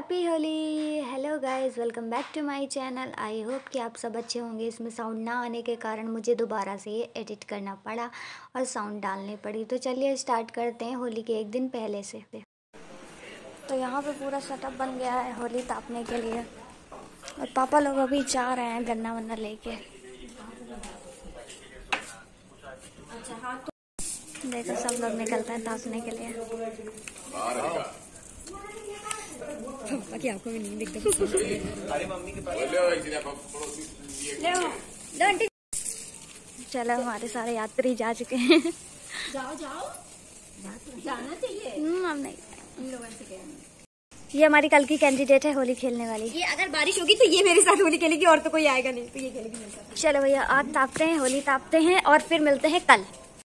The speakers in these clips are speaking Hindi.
Happy Holi. Hello guys, welcome back to my channel. I hope कि आप सब अच्छे होंगे। इसमें साउंड ना आने के कारण मुझे दोबारा से ये एडिट करना पड़ा और साउंड डालनी पड़ी। तो चलिए स्टार्ट करते हैं होली के एक दिन पहले से। तो यहाँ पे पूरा सेटअप बन गया है होली तापने के लिए और पापा लोग अभी जा रहे हैं गन्ना वन्ना लेके। देखो सब लोग निकलते हैं तापने के लिए। बाकी आपको भी नहीं दिखता। अरे मम्मी के पास चलो, हमारे सारे यात्री जा चुके हैं। जाओ जाना चाहिए। हम नहीं, ये हमारी कल की कैंडिडेट है होली खेलने वाली। ये अगर बारिश होगी तो ये मेरे साथ होली खेलेगी और तो कोई आएगा नहीं, तो ये खेलेगी मेरे साथ। चलो भैया, आज तापते हैं, होली तापते हैं और फिर मिलते हैं कल।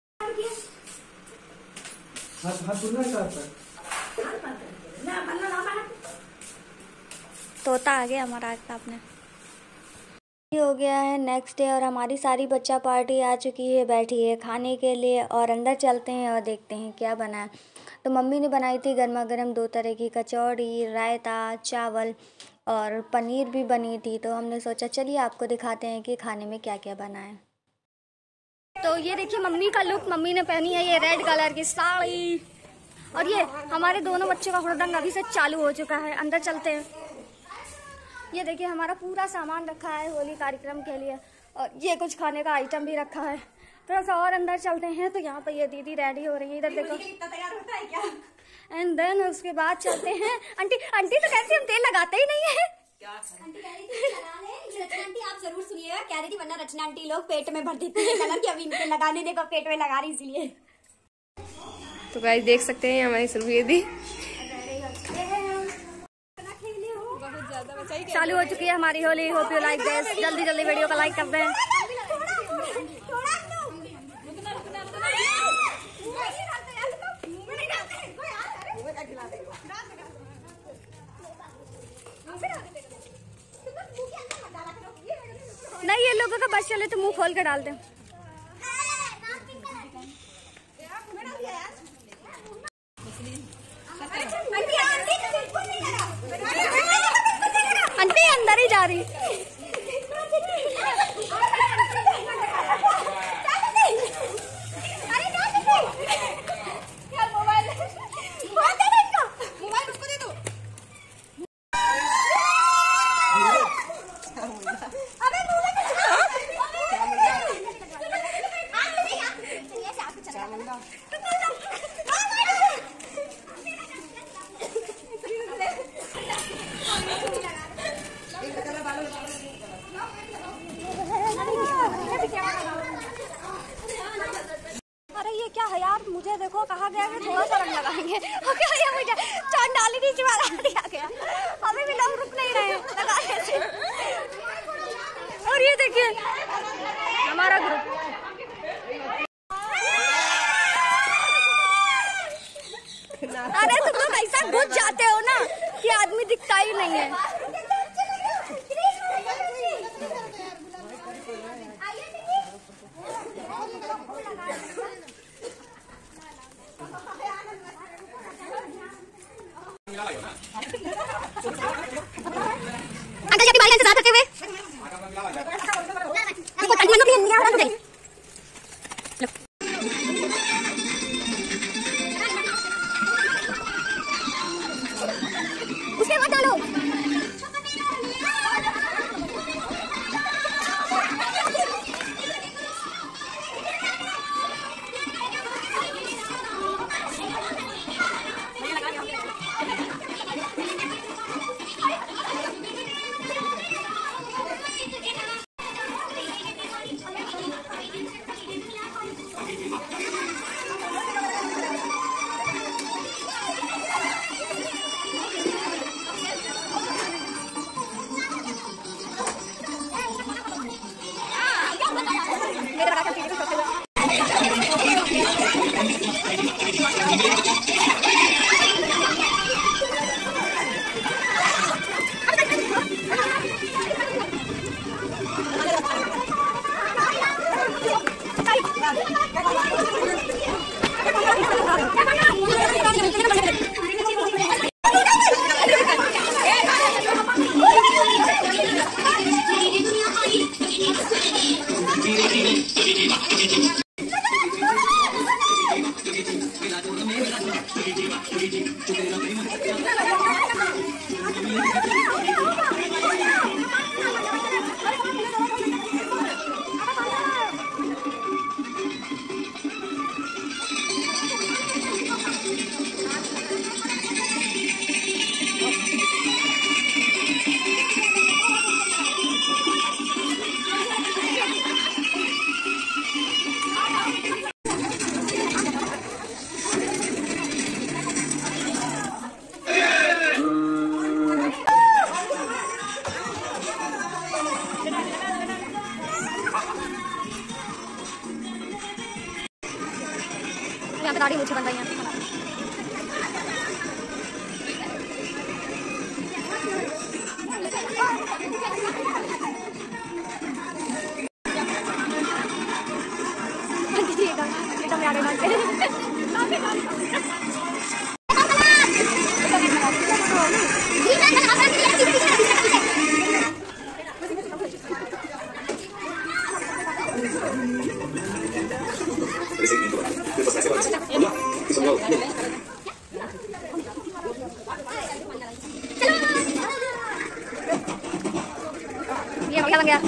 तोता आ गया हमारा आज तापने। हो गया है नेक्स्ट डे और हमारी सारी बच्चा पार्टी आ चुकी है, बैठी है खाने के लिए। और अंदर चलते हैं और देखते हैं क्या बना है। तो मम्मी ने बनाई थी गर्मा गर्म 2 तरह की कचौड़ी, रायता, चावल और पनीर भी बनी थी। तो हमने सोचा चलिए आपको दिखाते हैं कि खाने में क्या क्या बना है। तो ये देखिए मम्मी का लुक। मम्मी ने पहनी है ये रेड कलर की साड़ी और ये हमारे दोनों बच्चों का हुड़दंग अभी से चालू हो चुका है। अंदर चलते हैं। ये देखिए हमारा पूरा सामान रखा है होली कार्यक्रम के लिए और ये कुछ खाने का आइटम भी रखा है। थोड़ा सा और अंदर चलते हैं। तो यहाँ पे ये दीदी रेडी हो रही है, इधर देखो। इतना तैयार होता है क्या? एंड देन उसके बाद चलते हैं। आंटी तो कहती हम तेल लगाते ही नहीं है। आंटी कह रही थी लगा ले। रचना आंटी आप जरूर सुनिएगा, कह रही थी वरना रचना आंटी लोग पेट में भर देती है कलर की, अभी इनके लगाने देखो पेट में लगा रही इसलिए। तो गाइस देख सकते हैं हमारी सुरभि चालू हो चुकी है हमारी Holi. Hope you like this. जल्दी जल्दी वीडियो को लाइक कर दें। नहीं, ये लोगों का बस चले तो मुंह खोल के डाल दें। आंटी अंदर ही जा रही। अरे ये क्या है यार, मुझे देखो कहा गया कि थोड़ा सा रंग लगाएंगे। ओके ये मुझे चांडाली नीचे वाला दिया गया। अभी भी लोग रुक नहीं रहे लगाने से। और ये देखिए हमारा ग्रुप। अरे तुम लोग ऐसा घुस जाते हो ना कि आदमी दिखता ही नहीं है। अंकल जी बारी इंतजार करते हुए उसके बाद डालो। दाढ़ी मुझे बन रही है। ये बढ़िया लग गया।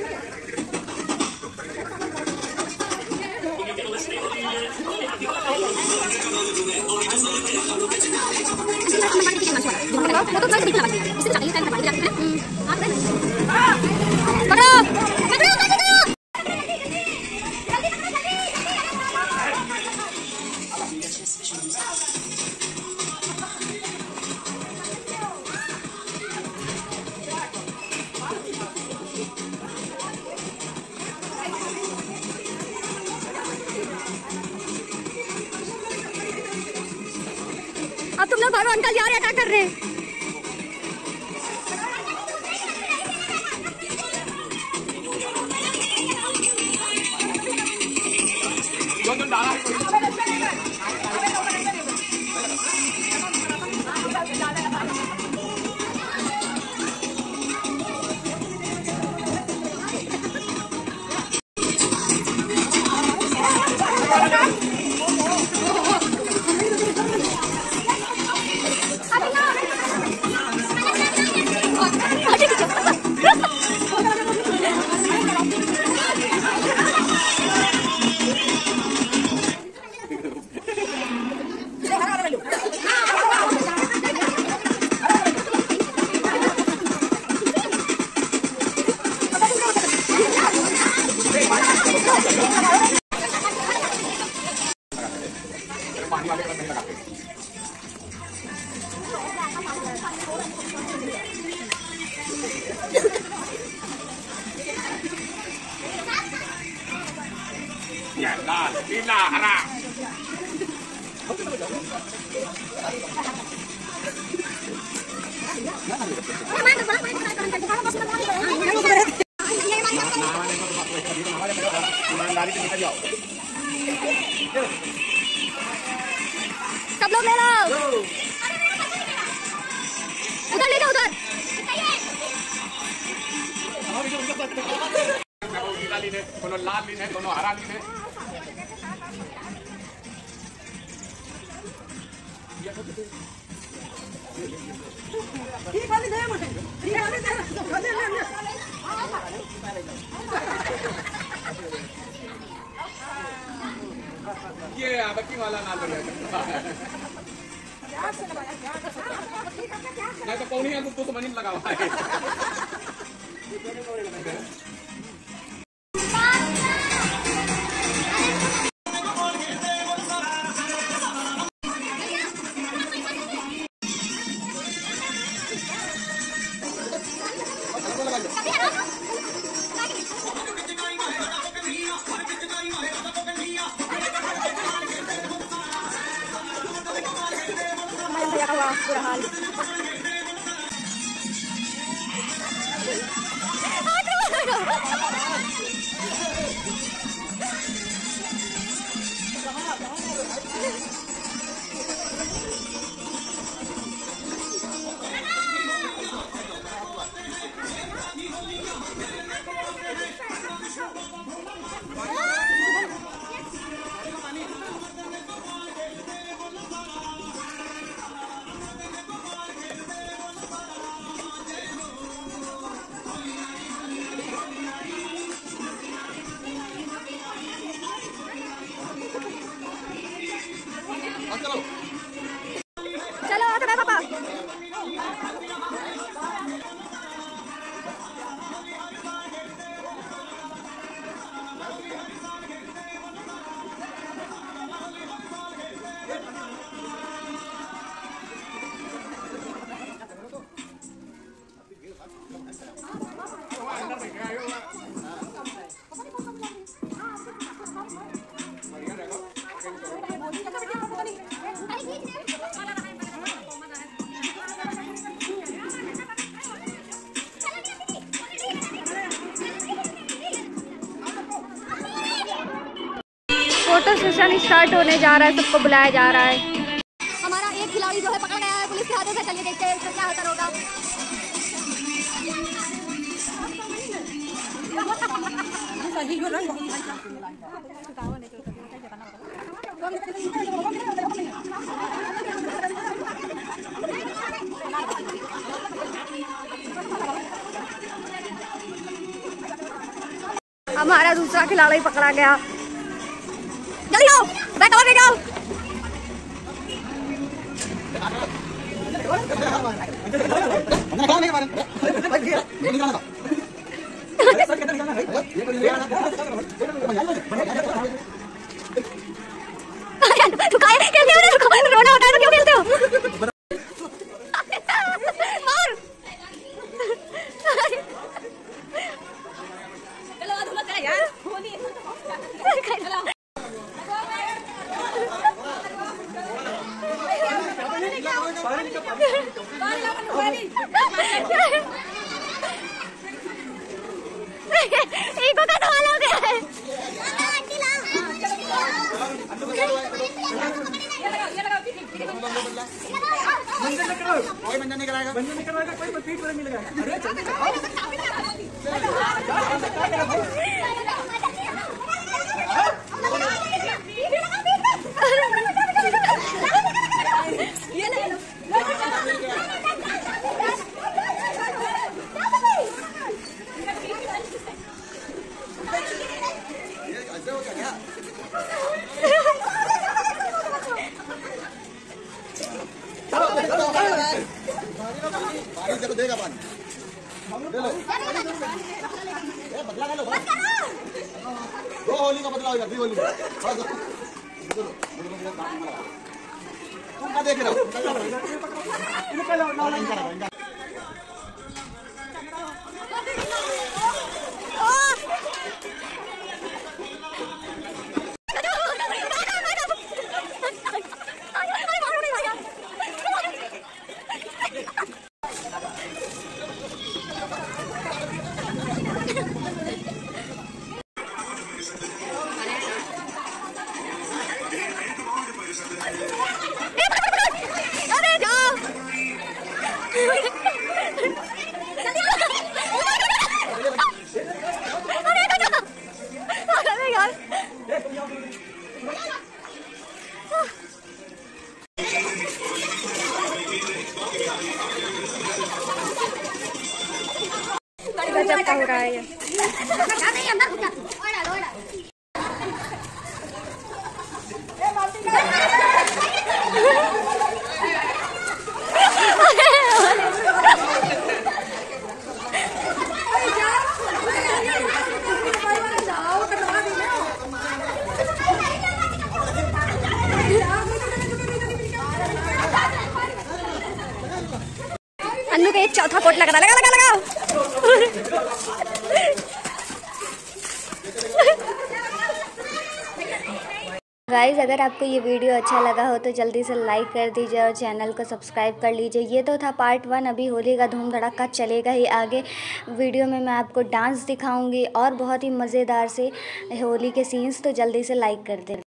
अब तुम लोग भागो, अंकल जा रहे हैं, क्या कर रहे हैं? सब लोग ले लो, उधर ले जाओ, उधर। दोनों लाल लीन है, दोनों हरा लीन है। ये बच्ची वाला नाम बढ़िया नहीं तो पौनी है तो मनी लगा हुआ है। बुरा हाल। चलो आ तो पापा। स्टार्ट होने जा रहा है, सबको बुलाया जा रहा है। हमारा एक खिलाड़ी जो है पकड़ गया है पुलिस के हाथों से। चलिए देखते हैं इसका क्या असर होगा। हमारा दूसरा खिलाड़ी पकड़ा गया। जल्दी आओ, बैठ और ले जाओ। रोना होता है तो क्यों खेलते हो? ईगो का सवाल हो गया है। कोई बंदा नहीं कराएगा, कोई पीठ पर नहीं लगाएगा। पानी देगा पानी ले लो, बदला ले लो। दो होली का बदला हो गया, होली तुम क्या देख रहे हो? गजब का हो रहा है ये। अन्नू का एक चौथा कोट लगा लगा लगा लगा। गाइज़ अगर आपको ये वीडियो अच्छा लगा हो तो जल्दी से लाइक कर दीजिए और चैनल को सब्सक्राइब कर लीजिए। ये तो था पार्ट 1, अभी होली का धूम धड़ाका चलेगा ही। आगे वीडियो में मैं आपको डांस दिखाऊंगी और बहुत ही मज़ेदार से होली के सीन्स, तो जल्दी से लाइक कर दें।